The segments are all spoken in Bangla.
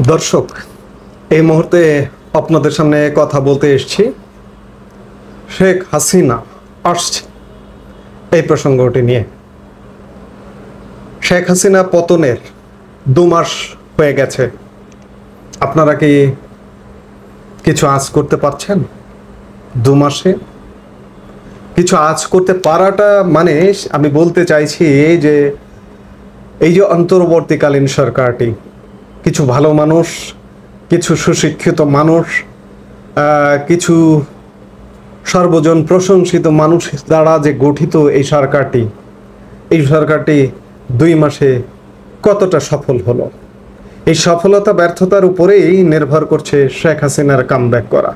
দর্শক, এই মুহূর্তে আপনাদের সামনে কথা বলতে এসেছি। শেখ হাসিনা আসছে এই প্রসঙ্গটি নিয়ে। শেখ হাসিনা পতনের 2 মাস হয়ে গেছে। আপনারা কি কিছু আজ করতে পারছেন? 2 মাসে কিছু আজ করতে পারাটা মানে আমি বলতে চাইছি যে এই যে অন্তর্বর্তীকালীন সরকারটি, কিছু ভালো মানুষ, কিছু সুশিক্ষিত মানুষ, কিছু সর্বজন প্রশংসিত মানুষ দ্বারা যে গঠিত এই সরকারটি 2 মাসে কতটা সফল হলো, এই সফলতা ব্যর্থতার উপরেই নির্ভর করছে শেখ হাসিনার কামব্যাক করা।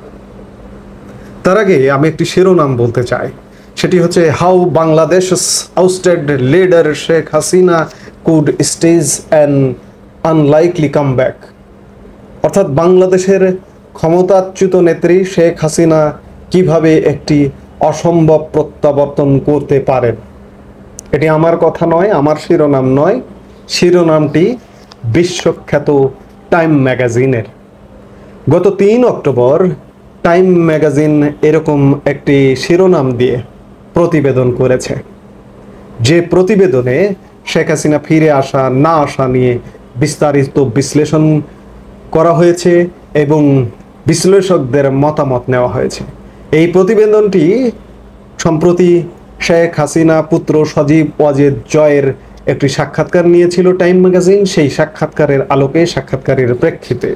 তার আগে আমি একটি শিরোনাম বলতে চাই, সেটি হচ্ছে how Bangladesh ousted leader Sheikh Hasina could stage an unlikely comeback. অর্থাৎ বাংলাদেশের ক্ষমতাচ্যুত নেত্রী শেখ হাসিনা কিভাবে একটি অসম্ভব প্রত্যাবর্তন করতে পারেন। এটি আমার কথা নয়, আমার শিরোনাম নয়, শিরোনামটি বিশ্বখ্যাত টাইম ম্যাগাজিনের। গত 3 অক্টোবর টাইম ম্যাগাজিন এরকম একটি শিরোনাম দিয়ে প্রতিবেদন করেছে, যে প্রতিবেদনে শেখ হাসিনা ফিরে আসা না আসা নিয়ে বিস্তারিত বিশ্লেষণ করা হয়েছে এবং বিশ্লেষকদের মতামত নেওয়া হয়েছে। এই প্রতিবেদনটি সম্প্রতি শেখ হাসিনা পুত্র সজীব ওয়াজেদ জয়ের একটি সাক্ষাৎকার নিয়েছিল টাইম ম্যাগাজিন। সেই সাক্ষাৎকারের আলোকে, সাক্ষাৎকারের প্রেক্ষিতে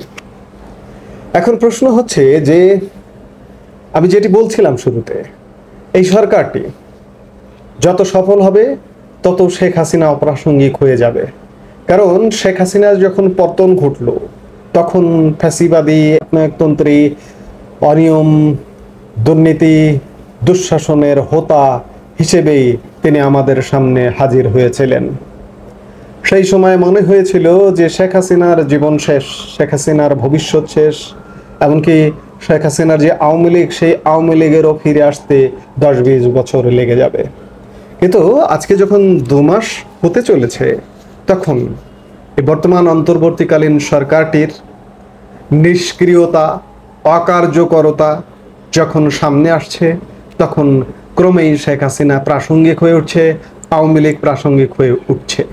এখন প্রশ্ন হচ্ছে যে আমি যেটি বলছিলাম শুরুতে, এই সরকারটি যত সফল হবে তত শেখ হাসিনা অপ্রাসঙ্গিক হয়ে যাবে। কারণ শেখ হাসিনার যখন পতন ঘটল তখন ফ্যাসিবাদী একনায়কতন্ত্রী, অনিয়ম, দুর্নীতি, দুঃশাসনের হোতা হিসেবেই তিনি আমাদের সামনে হাজির হয়েছিলেন। সেই সময় মনে হয়েছিল যে শেখ হাসিনার জীবন শেষ, শেখ হাসিনার ভবিষ্যৎ শেষ, এমনকি শেখ হাসিনার যে আওয়ামী লীগ, সেই আওয়ামী লীগেরও ফিরে আসতে 10-20 বছর লেগে যাবে। কিন্তু আজকে যখন 2 মাস হতে চলেছে, তখন এই বর্তমান অন্তর্বর্তীকালীন সরকারটির নিষ্ক্রিয়তা, অকার্যকরতা যখন সামনে আসছে, তখন ক্রমেই শেখ হাসিনা প্রাসঙ্গিক হয়ে উঠছে, আওয়ামী লীগ প্রাসঙ্গিক হয়ে উঠছে।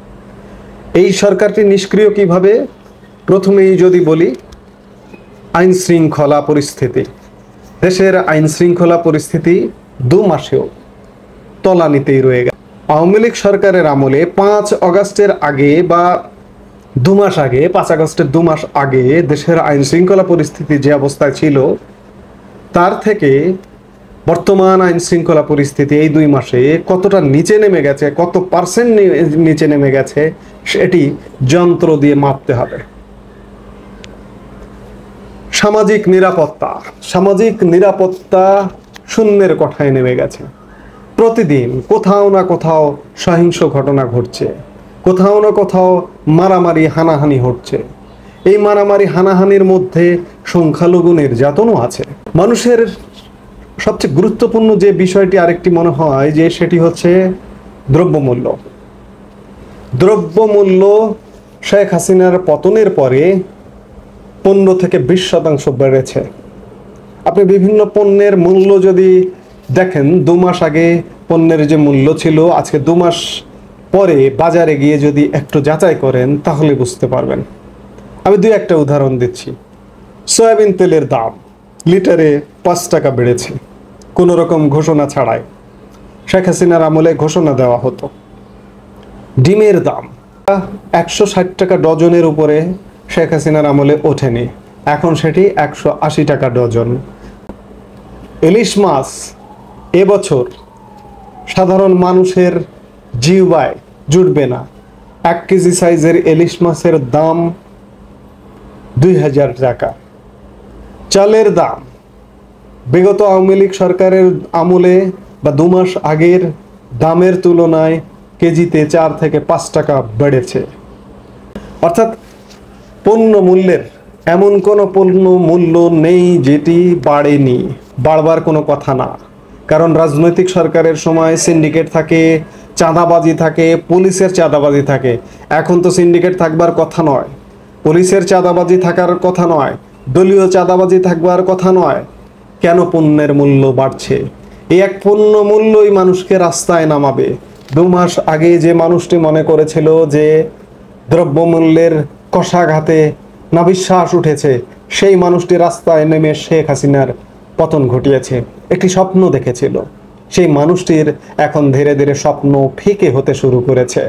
এই সরকারটি নিষ্ক্রিয় কিভাবে? প্রথমেই যদি বলি, আইন শৃঙ্খলা পরিস্থিতি, দেশের আইন শৃঙ্খলা পরিস্থিতি 2 মাসেও তলানিতেই রয়ে গেছে। আওয়ামী লীগ সরকারের আমলে 5 আগস্টের আগে বা 2 মাস আগে, 5 আগস্টের 2 মাস আগে দেশের আইন শৃঙ্খলা পরিস্থিতি যে অবস্থায় ছিল, তার থেকে বর্তমান আইন শৃঙ্খলা পরিস্থিতি এই 2 মাসে কতটা নিচে নেমে গেছে, কত পার্সেন্ট নিচে নেমে গেছে, সেটি যন্ত্র দিয়ে মাপতে হবে। সামাজিক নিরাপত্তা শূন্যের কোঠায় নেমে গেছে। প্রতিদিন কোথাও না কোথাও সহিংস ঘটনা ঘটছে, কোথাও না কোথাও মারামারি হানাহানি হচ্ছে। এই মারামারি হানাহানির মধ্যে সংখ্যালঘু নির্যাতনও আছে। মানুষের সবচেয়ে গুরুত্বপূর্ণ যে বিষয়টি আরেকটি মনে হয় যে সেটি হচ্ছে দ্রব্যমূল্য। শেখ হাসিনার পতনের পরে 15 থেকে 20% বেড়েছে। আপনি বিভিন্ন পণ্যের মূল্য যদি দেখেন, 2 মাস আগে পণ্যের যে মূল্য ছিল, আজকে 2 মাস পরে বাজারে গিয়ে যদি একটু যাচাই করেন তাহলে বুঝতে পারবেন। আমি 2-1টা উদাহরণ দিচ্ছি। সয়াবিন তেলের দাম লিটারে 5 টাকা বেড়েছে, কোনো রকম ঘোষণা ছাড়াই। শেখ হাসিনার আমলে ঘোষণা দেওয়া হতো। ডিমের দাম 160 টাকা ডজনের উপরে শেখ হাসিনার আমলে ওঠেনি, এখন সেটি 180 টাকা ডজন। ইলিশ মাছ এবছর সাধারণ মানুষের জিহ্বায় জুটবে না। 1 কেজি সাইজের ইলিশ মাছের দাম 2000 টাকা। চালের দাম বিগত আওয়ামী লীগ সরকারের আমলে বা 2 মাস আগের দামের তুলনায় কেজিতে 4 থেকে 5 টাকা বেড়েছে। অর্থাৎ পণ্য মূল্যের এমন কোনো পণ্য মূল্য নেই যেটি বাড়েনি, বাড়বার কোনো কথা না। কারণ রাজনৈতিক সরকারের সময় সিন্ডিকেট থাকে, চাঁদাবাজি থাকে, পুলিশের চাঁদাবাজি থাকে। এখন তো সিন্ডিকেট থাকবার কথা নয়। পুলিশের চাঁদাবাজি থাকার কথা নয়, দলীয় চাঁদাবাজি থাকবার কথা নয়। কেন পণ্যের মূল্য বাড়ছে? এই এক পণ্য মূল্যই মানুষকে রাস্তায় নামাবে। 2 মাস আগে যে মানুষটি মনে করেছিল যে দ্রব্যমূল্যের কষাঘাতে নাভিশ্বাস উঠেছে, সেই মানুষটি রাস্তায় নেমে শেখ হাসিনার পতন ঘটিয়েছে। একটি স্বপ্ন দেখেছিল, সেই মানুষটির এখন ধীরে ধীরে স্বপ্ন ফিকে হতে শুরু করেছে।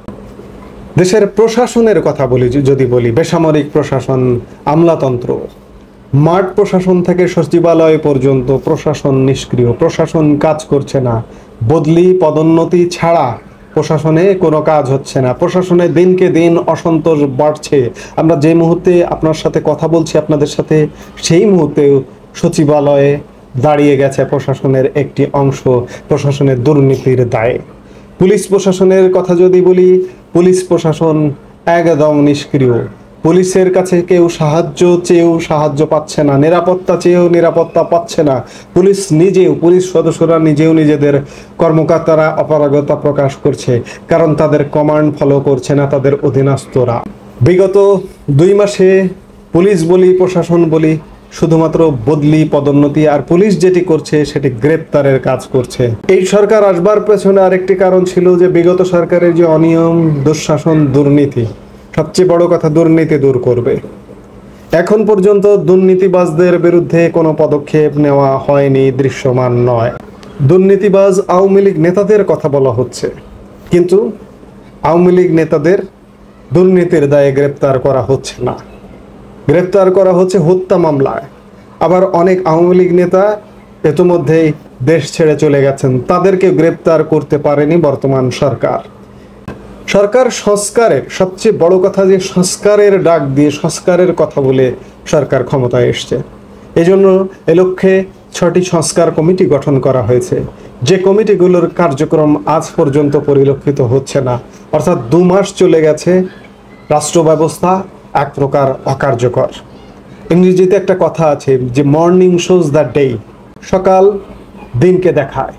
দেশের প্রশাসনের কথা যদি বলি, বেসামরিক প্রশাসন, আমলাতন্ত্র, মাঠ প্রশাসন থেকে সচিবালয় পর্যন্ত প্রশাসন নিষ্ক্রিয়। প্রশাসন কাজ করছে না। বদলি পদোন্নতি ছাড়া প্রশাসনে কোনো কাজ হচ্ছে না। প্রশাসনে দিনকে দিন অসন্তোষ বাড়ছে। আমরা যে মুহূর্তে আপনার সাথে কথা বলছি, আপনাদের সাথে, সেই মুহূর্তেও সচিবালয়ে দাঁড়িয়ে গেছে প্রশাসনের একটি অংশ প্রশাসনের দুর্নীতির দায়ে। পুলিশ প্রশাসনের কথা যদি বলি, পুলিশ প্রশাসন একদম নিষ্ক্রিয়। পুলিশের কাছে কেউ সাহায্য চেয়েও সাহায্য পাচ্ছে না, নিরাপত্তা চেয়েও নিরাপত্তা পাচ্ছে না। পুলিশ সদস্যরা নিজেও নিজেদের কর্মকর্তারা অপারগতা প্রকাশ করছে, কারণ তাদের কমান্ড ফলো করছে না তাদের অধীনস্থরা। বিগত 2 মাসে পুলিশ বলি, প্রশাসন বলি, শুধুমাত্র বদলি পদোন্নতি, আর পুলিশ যেটি করছে সেটি গ্রেপ্তারের কাজ করছে। এই সরকার আসবার পেছনে আরেকটি কারণ ছিল যে বিগত সরকারের যে অনিয়ম, দুঃশাসন, দুর্নীতি, সবচেয়ে বড় কথা দুর্নীতি দূর করবে। এখন পর্যন্ত দুর্নীতিবাজদের বিরুদ্ধে কোনো পদক্ষেপ নেওয়া হয়নি, দৃশ্যমান নয়। দুর্নীতিবাজ আওয়ামী লীগ নেতাদের কথা বলা হচ্ছে, কিন্তু আওয়ামী লীগ নেতাদের দুর্নীতির দায়ে গ্রেপ্তার করা হচ্ছে না। গ্রেপ্তার করা হচ্ছে হত্যা মামলায়। আবার অনেক আওয়ামী লীগ নেতা ইতিমধ্যেই দেশ ছেড়ে চলে গেছেন, তাদেরকে গ্রেপ্তার করতে পারেনি বর্তমান সরকার। সরকার সংস্কারের, সবচেয়ে বড় কথা যে সংস্কারের ডাক দিয়ে সংস্কারের কথা বলে সরকার ক্ষমতায় এসছে। এজন্য এ লক্ষ্যে 6টি সংস্কার কমিটি গঠন করা হয়েছে, যে কমিটিগুলোর কার্যক্রম আজ পর্যন্ত পরিলক্ষিত হচ্ছে না। অর্থাৎ 2 মাস চলে গেছে, রাষ্ট্র ব্যবস্থা এক প্রকার অকার্যকর। ইংরেজিতে একটা কথা আছে যে মর্নিং শোজ দ্য ডে, সকাল দিনকে দেখায়।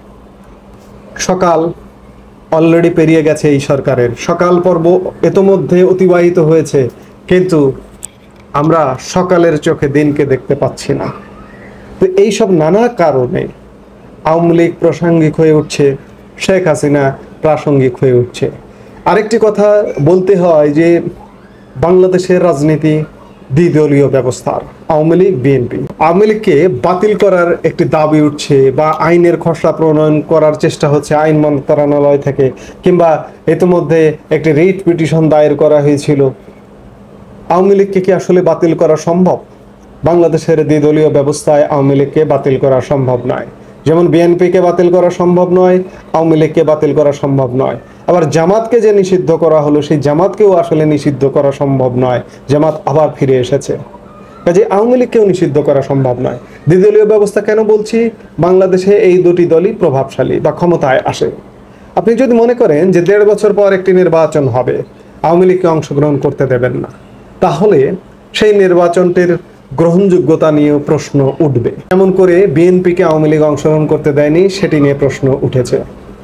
সকাল অলরেডি পেরিয়ে গেছে এই সরকারের, সকাল পর্ব ইতোমধ্যে অতিবাহিত হয়েছে, কিন্তু আমরা সকালের চোখে দিনকে দেখতে পাচ্ছি না। তো এইসব নানা কারণে আওয়ামী লীগ প্রাসঙ্গিক হয়ে উঠছে, শেখ হাসিনা প্রাসঙ্গিক হয়ে উঠছে। আরেকটি কথা বলতে হয় যে বাংলাদেশের রাজনীতি দ্বিদলীয় ব্যবস্থার, আওয়ামী লীগ বিএনপি। আওয়ামী লীগকে বাতিল করার একটি দাবি উঠছে বা আইনের খসড়া প্রণয়ন করার চেষ্টা হচ্ছে আইন মন্ত্রণালয় থেকে, কিংবা ইতিমধ্যে একটি রিট পিটিশন দায়ের করা হয়েছিল। আওয়ামী লীগকে কি আসলে বাতিল করা সম্ভব? বাংলাদেশের দ্বিদলীয় ব্যবস্থায় আওয়ামী লীগকে বাতিল করা সম্ভব নয়। যেমন বিএনপিকে বাতিল করা সম্ভব নয়, আওয়ামী লীগকে বাতিল করা সম্ভব নয়। আবার জামাতকে যে নিষিদ্ধ করা হলো, সেই জামাতকেও আসলে নিষিদ্ধ করা সম্ভব নয়। জামাত আবার ফিরে এসেছে, কাজে আওয়ামী লীগকেও নিষিদ্ধ করা সম্ভব নয়। দ্বিদলীয় ব্যবস্থা কেন বলছি? বাংলাদেশে এই দুটি দলই প্রভাবশালী বা ক্ষমতায় আসে। আপনি যদি মনে করেন যে 1.5 বছর পর একটি নির্বাচন হবে, আওয়ামী লীগকে অংশগ্রহণ করতে দেবেন না, তাহলে সেই নির্বাচনটির গ্রহণযোগ্যতা নিয়ে প্রশ্ন উঠবে। এমন করে বিএনপিকে আওয়ামী লীগ অংশগ্রহণ করতে দেয়নি, সেটি নিয়ে প্রশ্ন উঠেছে।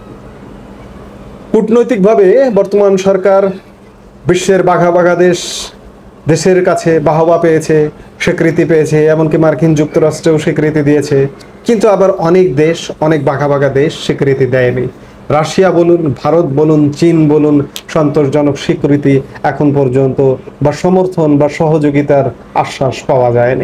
কূটনৈতিকভাবে বর্তমান সরকার বিশ্বের বাঘা বাঘা দেশের কাছে বাহবা পেয়েছে, স্বীকৃতি পেয়েছে, এমনকি মার্কিন যুক্তরাষ্ট্রেও স্বীকৃতি দিয়েছে। কিন্তু আবার অনেক দেশ, অনেক বাঘা বাঘা দেশ স্বীকৃতি দেয়নি। রাশিয়া বলুন, ভারত বলুন, চীন বলুন, সন্তোষজনক স্বীকৃতি এখন পর্যন্ত বা সমর্থন বা সহযোগিতার আশ্বাস পাওয়া যায়নি।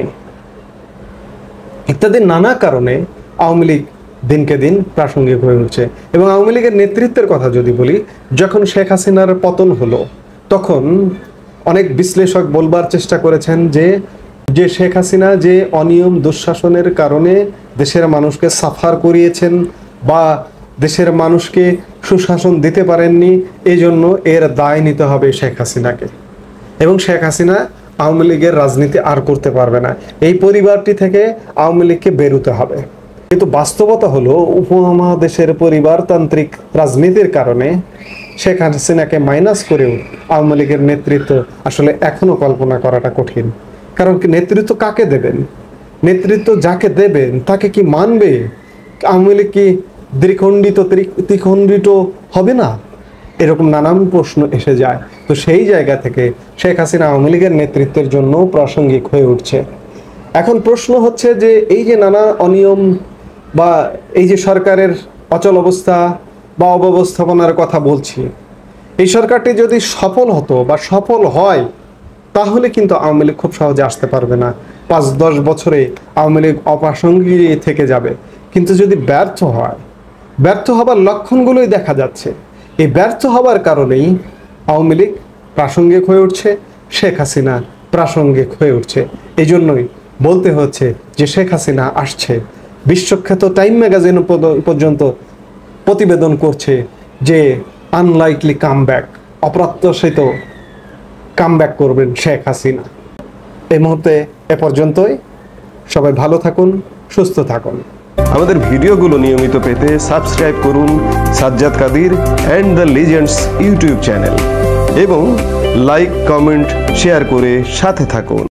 ইত্যাদি নানা কারণে আওয়ামী লীগ দিনকে দিন প্রাসঙ্গিক হয়ে উঠছে। এবং আওয়ামী লীগের নেতৃত্বের কথা যদি বলি, যখন শেখ হাসিনার পতন হলো, তখন অনেক বিশ্লেষক বলবার চেষ্টা করেছেন যে শেখ হাসিনা যে অনিয়ম দুঃশাসনের কারণে দেশের মানুষকে সাফার করিয়েছেন বা দেশের মানুষকে সুশাসন দিতে পারেননি, এই জন্য এর দায় নিতে হবে শেখ হাসিনাকে, এবং শেখ হাসিনা আওয়ামী লীগের রাজনীতি আর করতে পারবে না। এই পরিবারটি থেকে আওয়ামী লীগকে বেরোতে হবে। কিন্তু বাস্তবতা হলো, উপমহাদেশের পরিবারতান্ত্রিক রাজনীতির কারণে শেখ হাসিনাকে মাইনাস করেও আওয়ামী লীগের নেতৃত্ব আসলে এখনো কল্পনা করাটা কঠিন। কারণ নেতৃত্ব কাকে দেবেন? নেতৃত্ব যাকে দেবেন তাকে কি মানবে? আওয়ামী লীগ কি দ্বিখণ্ডিত ত্রিখণ্ডিত হবে না? এরকম নানান প্রশ্ন এসে যায়। তো সেই জায়গা থেকে শেখ হাসিনা আওয়ামী লীগের নেতৃত্বের জন্য প্রাসঙ্গিক হয়ে উঠছে। এখন প্রশ্ন হচ্ছে যে এই যে নানা অনিয়ম বা এই যে সরকারের অচল অবস্থা বা অব্যবস্থাপনার কথা বলছি, এই সরকারটি যদি সফল হতো বা সফল হয় তাহলে কিন্তু আওয়ামী লীগ খুব সহজে আসতে পারবে না। 5-10 বছরে আওয়ামী লীগ অপ্রাসঙ্গিক থেকে যাবে। কিন্তু যদি ব্যর্থ হয়, ব্যর্থ হবার লক্ষণগুলোই দেখা যাচ্ছে। এই ব্যর্থ হবার কারণেই আওয়ামী লীগ প্রাসঙ্গিক হয়ে উঠছে, শেখ হাসিনা প্রাসঙ্গিক হয়ে উঠছে। এই জন্যই বলতে হচ্ছে যে শেখ হাসিনা আসছে। বিশ্বখ্যাত টাইম ম্যাগাজিন পর্যন্ত প্রতিবেদন করছে যে আনলাইকলি কামব্যাক, অপ্রত্যাশিত কামব্যাক করবেন শেখ হাসিনা। এই মুহূর্তে এ পর্যন্তই। সবাই ভালো থাকুন, সুস্থ থাকুন। আমাদের ভিডিওগুলো নিয়মিত পেতে সাবস্ক্রাইব করুন Sajjad Kadir and the legends YouTube channel এবং লাইক, কমেন্ট, শেয়ার করে সাথে থাকুন।